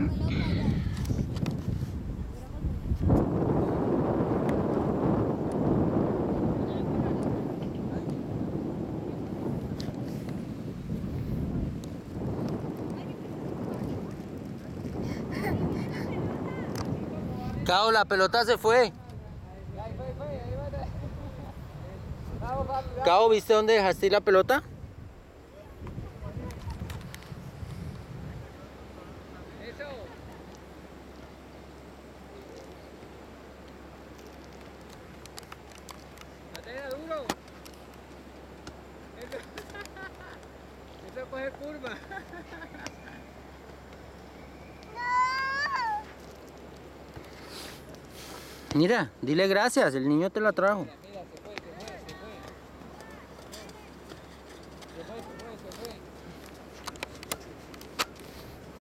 Cao, la pelota se fue. Cao, ¿viste dónde dejaste la pelota? Eso. Patera duro. Eso. Eso coge curva. Mira, dile gracias, el niño te la trajo.